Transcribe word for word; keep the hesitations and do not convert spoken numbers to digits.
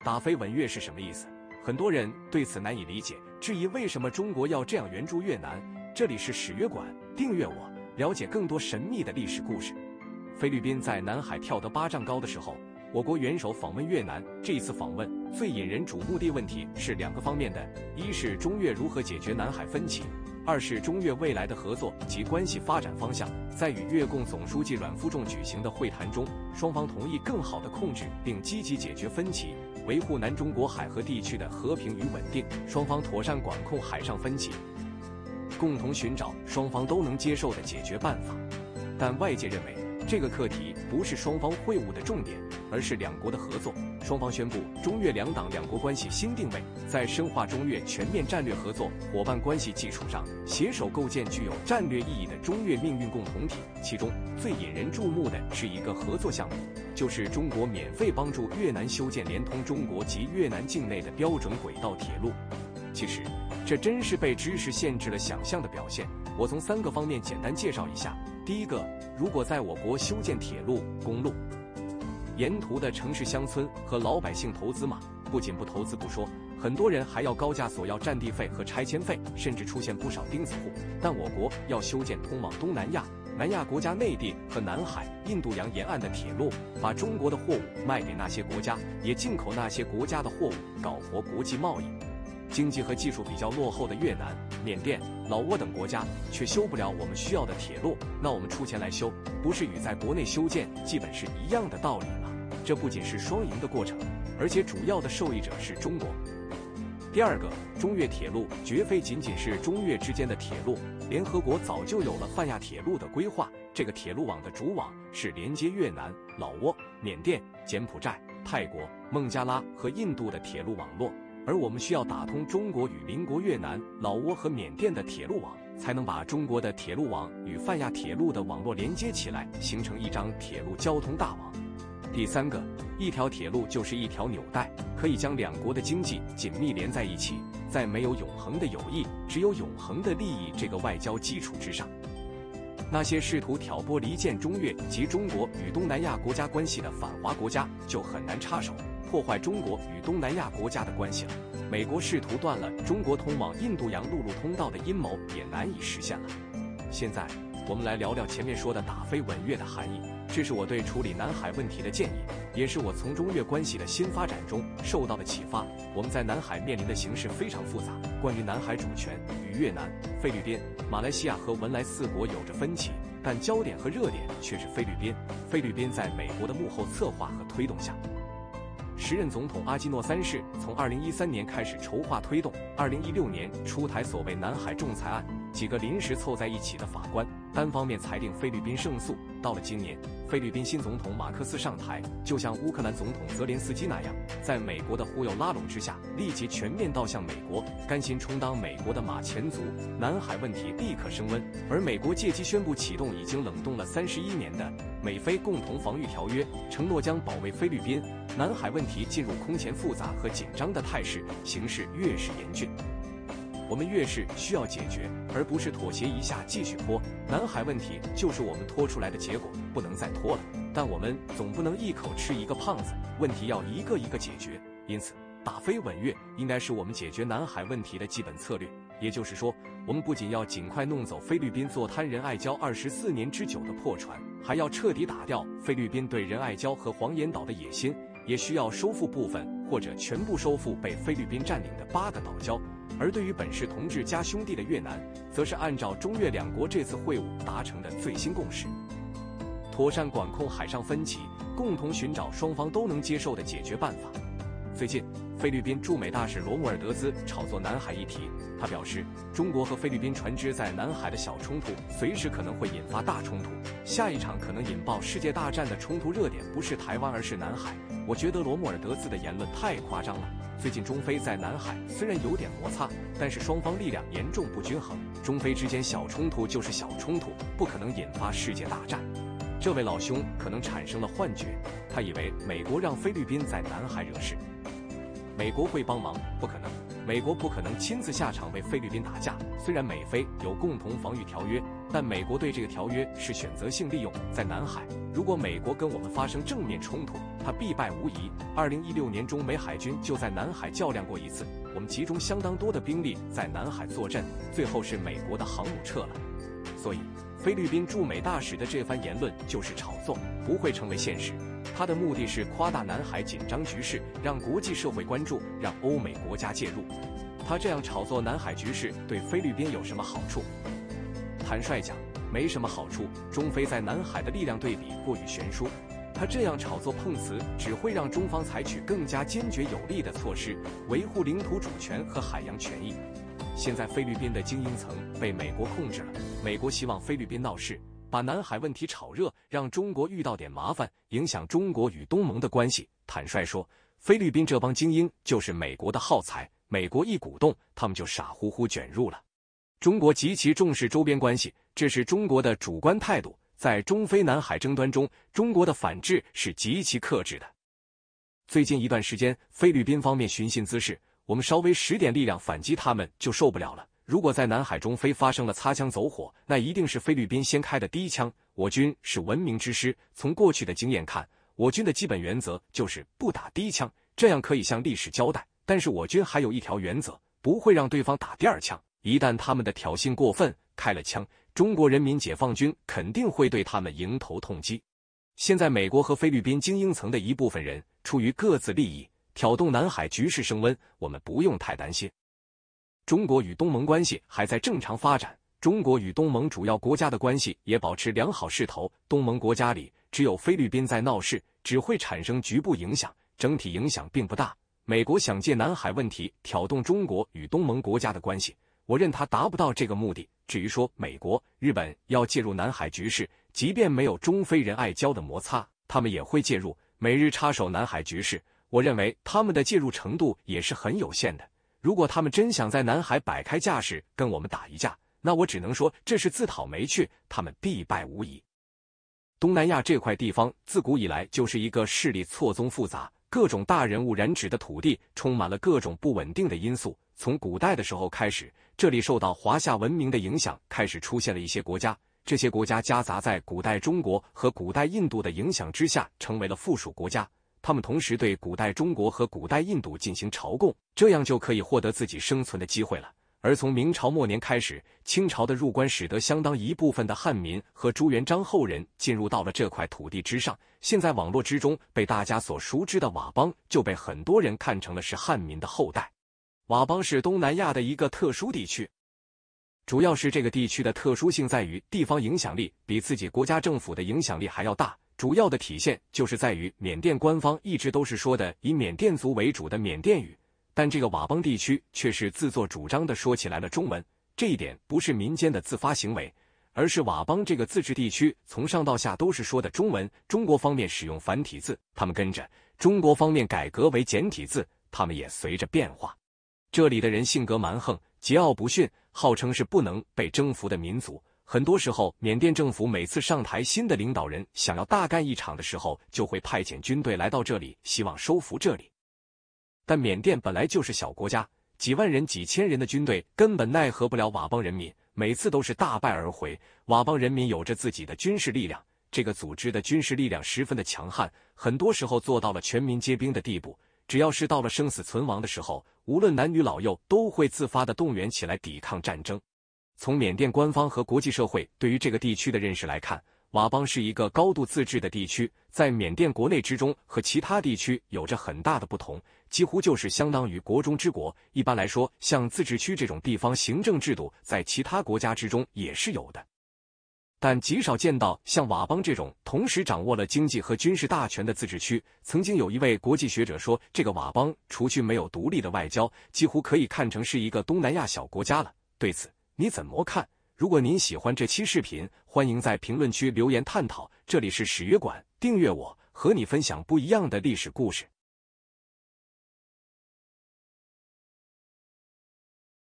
打非吻越是什么意思？很多人对此难以理解，质疑为什么中国要这样援助越南。这里是史约馆，订阅我，了解更多神秘的历史故事。菲律宾在南海跳得巴掌高的时候，我国元首访问越南。这一次访问最引人瞩目的问题是两个方面的：一是中越如何解决南海分歧，二是中越未来的合作及关系发展方向。在与越共总书记阮富仲举行的会谈中，双方同意更好地控制并积极解决分歧，维护南中国海河地区的和平与稳定。双方妥善管控海上分歧，共同寻找双方都能接受的解决办法。但外界认为，这个课题不是双方会晤的重点，而是两国的合作。双方宣布，中越两党两国关系新定位，在深化中越全面战略合作伙伴关系基础上，携手构建具有战略意义的中越命运共同体。其中最引人注目的是一个合作项目，就是中国免费帮助越南修建连通中国及越南境内的标准轨道铁路。其实，这真是被知识限制了想象的表现。我从三个方面简单介绍一下。第一个，如果在我国修建铁路、公路，沿途的城市乡村和老百姓投资嘛，不仅不投资不说，很多人还要高价索要占地费和拆迁费，甚至出现不少钉子户。但我国要修建通往东南亚、南亚国家内地和南海、印度洋沿岸的铁路，把中国的货物卖给那些国家，也进口那些国家的货物，搞活国际贸易。经济和技术比较落后的越南、缅甸、老挝等国家却修不了我们需要的铁路，那我们出钱来修，不是与在国内修建基本是一样的道理吗？这不仅是双赢的过程，而且主要的受益者是中国。第二个，中越铁路绝非仅仅是中越之间的铁路，联合国早就有了泛亚铁路的规划。这个铁路网的主网是连接越南、老挝、缅甸、柬埔寨、泰国、孟加拉和印度的铁路网络。而我们需要打通中国与邻国越南、老挝和缅甸的铁路网，才能把中国的铁路网与泛亚铁路的网络连接起来，形成一张铁路交通大网。第三个，一条铁路就是一条纽带，可以将两国的经济紧密连在一起，在没有永恒的友谊，只有永恒的利益这个外交基础之上，那些试图挑拨离间中越及中国与东南亚国家关系的反华国家就很难插手，破坏中国与东南亚国家的关系了。美国试图断了中国通往印度洋陆路通道的阴谋也难以实现了。现在我们来聊聊前面说的打非吻越的含义，这是我对处理南海问题的建议，也是我从中越关系的新发展中受到的启发。我们在南海面临的形势非常复杂，关于南海主权与越南、菲律宾、马来西亚和文莱四国有着分歧，但焦点和热点却是菲律宾。菲律宾在美国的幕后策划和推动下，时任总统阿基诺三世从二零一三年开始筹划推动，二零一六年出台所谓南海仲裁案，几个临时凑在一起的法官单方面裁定菲律宾胜诉。到了今年，菲律宾新总统马克思上台，就像乌克兰总统泽连斯基那样，在美国的忽悠拉拢之下，立即全面倒向美国，甘心充当美国的马前卒，南海问题立刻升温。而美国借机宣布启动已经冷冻了三十一年的美菲共同防御条约，承诺将保卫菲律宾。南海问题进入空前复杂和紧张的态势，形势越是严峻，我们越是需要解决，而不是妥协一下继续拖。南海问题就是我们拖出来的结果，不能再拖了。但我们总不能一口吃一个胖子，问题要一个一个解决。因此，打非吻越应该是我们解决南海问题的基本策略。也就是说，我们不仅要尽快弄走菲律宾做贪仁爱礁二十四年之久的破船，还要彻底打掉菲律宾对仁爱礁和黄岩岛的野心，也需要收复部分或者全部收复被菲律宾占领的八个岛礁。而对于本市同志加兄弟的越南，则是按照中越两国这次会晤达成的最新共识，妥善管控海上分歧，共同寻找双方都能接受的解决办法。最近，菲律宾驻美大使罗姆尔德兹炒作南海议题，他表示，中国和菲律宾船只在南海的小冲突随时可能会引发大冲突，下一场可能引爆世界大战的冲突热点不是台湾而是南海。我觉得罗姆尔德兹的言论太夸张了。最近中菲在南海虽然有点摩擦，但是双方力量严重不均衡，中菲之间小冲突就是小冲突，不可能引发世界大战。这位老兄可能产生了幻觉，他以为美国让菲律宾在南海惹事，美国会帮忙，不可能。美国不可能亲自下场为菲律宾打架。虽然美菲有共同防御条约，但美国对这个条约是选择性利用。在南海，如果美国跟我们发生正面冲突， 他必败无疑。二零一六年，中美海军就在南海较量过一次，我们集中相当多的兵力在南海作战，最后是美国的航母撤了。所以，菲律宾驻美大使的这番言论就是炒作，不会成为现实。他的目的是夸大南海紧张局势，让国际社会关注，让欧美国家介入。他这样炒作南海局势，对菲律宾有什么好处？坦率讲，没什么好处。中菲在南海的力量对比过于悬殊，他这样炒作碰瓷，只会让中方采取更加坚决有力的措施，维护领土主权和海洋权益。现在菲律宾的精英层被美国控制了，美国希望菲律宾闹事，把南海问题炒热，让中国遇到点麻烦，影响中国与东盟的关系。坦率说，菲律宾这帮精英就是美国的耗材，美国一鼓动，他们就傻乎乎卷入了。中国极其重视周边关系，这是中国的主观态度。在中菲南海争端中，中国的反制是极其克制的。最近一段时间，菲律宾方面寻衅滋事，我们稍微使点力量反击他们就受不了了。如果在南海中非发生了擦枪走火，那一定是菲律宾先开的第一枪。我军是文明之师，从过去的经验看，我军的基本原则就是不打第一枪，这样可以向历史交代。但是我军还有一条原则，不会让对方打第二枪。一旦他们的挑衅过分，开了枪，中国人民解放军肯定会对他们迎头痛击。现在美国和菲律宾精英层的一部分人出于各自利益，挑动南海局势升温，我们不用太担心。中国与东盟关系还在正常发展，中国与东盟主要国家的关系也保持良好势头。东盟国家里只有菲律宾在闹事，只会产生局部影响，整体影响并不大。美国想借南海问题挑动中国与东盟国家的关系，我认他达不到这个目的。至于说美国、日本要介入南海局势，即便没有中非仁爱礁的摩擦，他们也会介入。美日插手南海局势，我认为他们的介入程度也是很有限的。如果他们真想在南海摆开架势跟我们打一架，那我只能说这是自讨没趣，他们必败无疑。东南亚这块地方自古以来就是一个势力错综复杂、各种大人物染指的土地，充满了各种不稳定的因素。从古代的时候开始，这里受到华夏文明的影响，开始出现了一些国家。这些国家夹杂在古代中国和古代印度的影响之下，成为了附属国家。他们同时对古代中国和古代印度进行朝贡，这样就可以获得自己生存的机会了。而从明朝末年开始，清朝的入关使得相当一部分的汉民和朱元璋后人进入到了这块土地之上。现在网络之中被大家所熟知的佤邦，就被很多人看成了是汉民的后代。佤邦是东南亚的一个特殊地区，主要是这个地区的特殊性在于地方影响力比自己国家政府的影响力还要大。主要的体现就是在于缅甸官方一直都是说的以缅甸族为主的缅甸语，但这个佤邦地区却是自作主张的说起来了中文。这一点不是民间的自发行为，而是佤邦这个自治地区从上到下都是说的中文，中国方面使用繁体字，他们跟着中国方面改革为简体字，他们也随着变化。这里的人性格蛮横，桀骜不驯，号称是不能被征服的民族。很多时候，缅甸政府每次上台新的领导人想要大干一场的时候，就会派遣军队来到这里，希望收服这里。但缅甸本来就是小国家，几万人、几千人的军队根本奈何不了佤邦人民，每次都是大败而回。佤邦人民有着自己的军事力量，这个组织的军事力量十分的强悍，很多时候做到了全民皆兵的地步。只要是到了生死存亡的时候，无论男女老幼都会自发的动员起来抵抗战争。从缅甸官方和国际社会对于这个地区的认识来看，佤邦是一个高度自治的地区，在缅甸国内之中和其他地区有着很大的不同，几乎就是相当于国中之国。一般来说，像自治区这种地方行政制度在其他国家之中也是有的，但极少见到像佤邦这种同时掌握了经济和军事大权的自治区。曾经有一位国际学者说，这个佤邦除去没有独立的外交，几乎可以看成是一个东南亚小国家了。对此你怎么看？如果您喜欢这期视频，欢迎在评论区留言探讨。这里是史约馆，订阅我，和你分享不一样的历史故事。